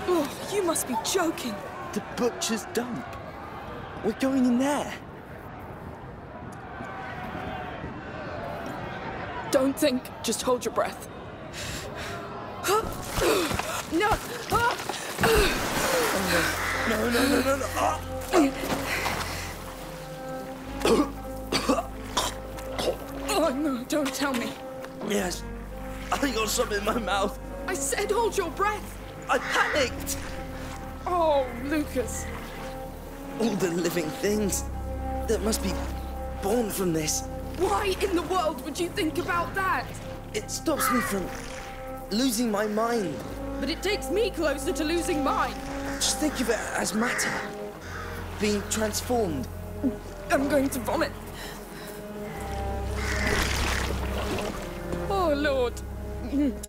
Oh, you must be joking. The butcher's dump. We're going in there. Don't think, just hold your breath. No! No. Oh, no, don't tell me. Yes, I got something in my mouth. I said hold your breath. I panicked. Oh, Lucas. All the living things that must be born from this. Why in the world would you think about that? It stops me from losing my mind. But it takes me closer to losing mine. Just think of it as matter being transformed. I'm going to vomit. Oh, Lord.